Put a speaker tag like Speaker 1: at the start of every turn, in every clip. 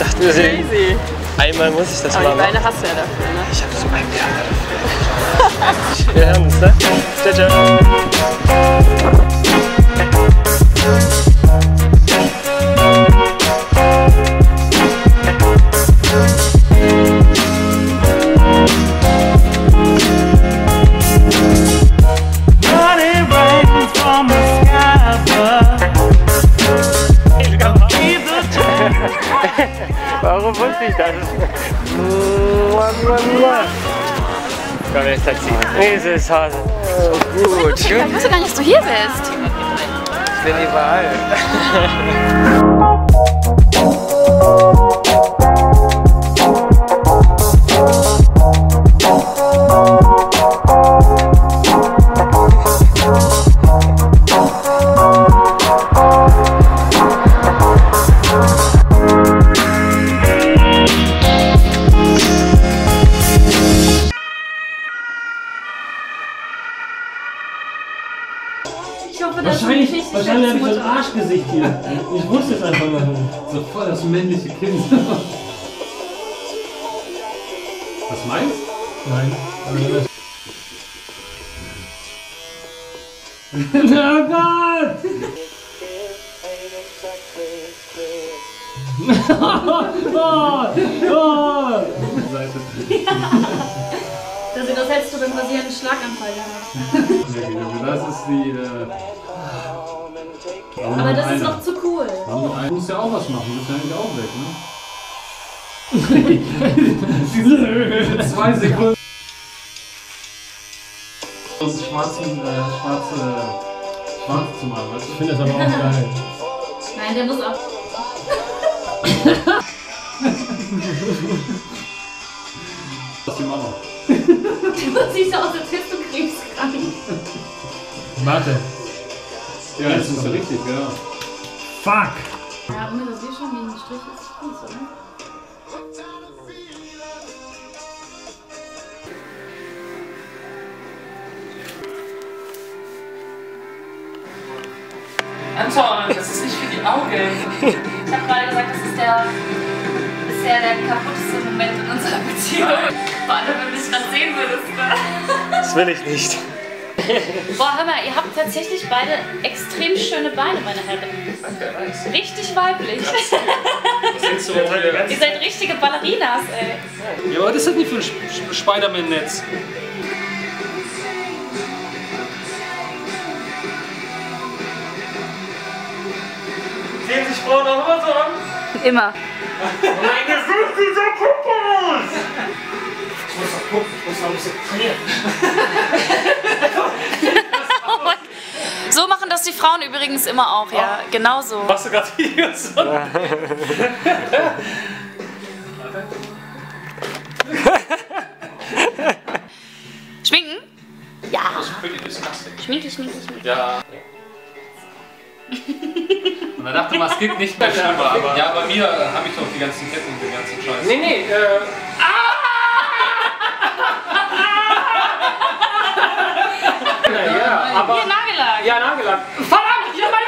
Speaker 1: dachte mir,
Speaker 2: crazy.
Speaker 1: Einmal muss ich das
Speaker 2: Aber
Speaker 1: machen.
Speaker 2: die Beine hast du ja dafür, ne?
Speaker 1: Ich habe so ein Jahr dafür. Wir hören uns, ne? Ciao, ciao. Warum wusste ich das? Komm, jetzt Taxi. Dieses Hase. Gut.
Speaker 2: Ich wusste gar nicht, dass du hier bist.
Speaker 1: Ich bin überall.
Speaker 3: Wahrscheinlich habe ich so ein Arschgesicht hier. Ich wusste es einfach noch nicht.
Speaker 4: So voll das männliche Kind. Was meinst du?
Speaker 3: Nein. Oh Gott!
Speaker 2: Das sieht aus, hättest du dann quasi einen Schlaganfall gehabt.
Speaker 4: Das ist die.
Speaker 2: Aber das ist noch zu cool.
Speaker 4: Du musst ja auch was machen, du bist ja eigentlich auch weg, ne? 2 Sekunden. Das ist schwarz zu machen, weißt du?
Speaker 3: Ich finde das aber auch geil.
Speaker 2: Nein, der muss auch.
Speaker 4: Was die Mama.
Speaker 2: Du siehst aus, als wärst du krebskrank.
Speaker 3: Warte.
Speaker 4: Ja, das ist ja richtig, genau.
Speaker 3: Fuck!
Speaker 2: Ja, ohne dass wir schon wie ein Strich ist Fuß, oder?
Speaker 5: Anton, das ist nicht für die Augen. Ich habe gerade gesagt, das ist bisher der kaputteste Moment in unserer Beziehung. Vor allem, wenn du mich gerade sehen würdest.
Speaker 1: Das will ich nicht.
Speaker 5: Boah, hör mal, ihr habt tatsächlich beide extrem schöne Beine, meine Herren. Richtig weiblich. Ihr seid richtige Ballerinas, ey.
Speaker 4: Ja, aber das ist halt nicht für ein Spider-Man-Netz.
Speaker 1: Sehen sich Frauen auch immer so an?
Speaker 2: Immer.
Speaker 1: Mein Gesicht sieht so gut aus! Ich muss doch gucken, ich muss noch ein bisschen trainieren.
Speaker 5: So machen das die Frauen übrigens immer auch, ja. Genau so.
Speaker 1: Machst du gerade Videos?
Speaker 5: Schminken? Ja. Schminke.
Speaker 4: Ja. Und dann dachte man, es geht nicht mehr schlimmer, aber ja, bei mir habe ich doch die ganzen Ketten und den ganzen Scheiß.
Speaker 1: Nee. Ja, aber.
Speaker 5: Hier, Nagellack.
Speaker 1: Ja, Nagellack. Verdammt, ich hab meine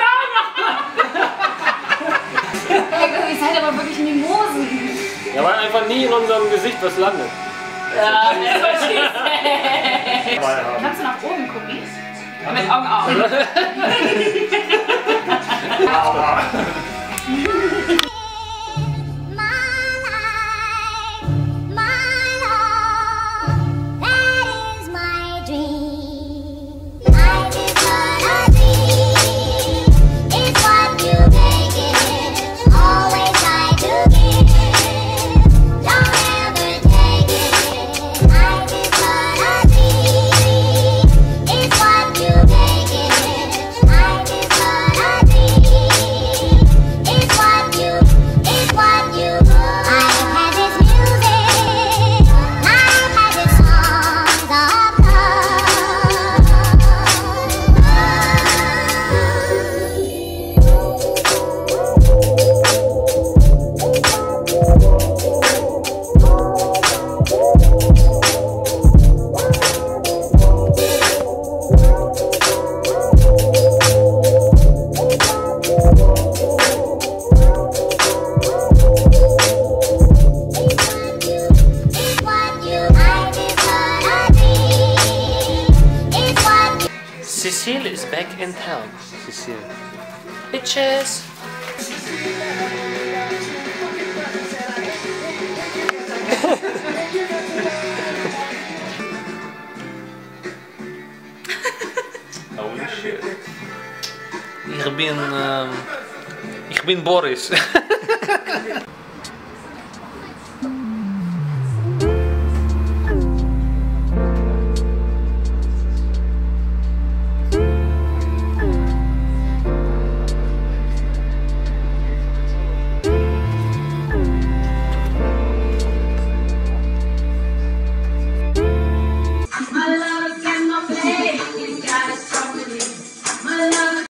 Speaker 1: Augen!
Speaker 2: Ihr seid aber wirklich Mimosen.
Speaker 1: Ja, weil einfach nie in unserem Gesicht was landet.
Speaker 5: Ja, das verstehe ich.
Speaker 2: Kannst du nach oben gucken? Mit Augen auf.
Speaker 6: can tell. Cecile. Bitches!
Speaker 4: Holy shit.
Speaker 6: Ich bin Boris.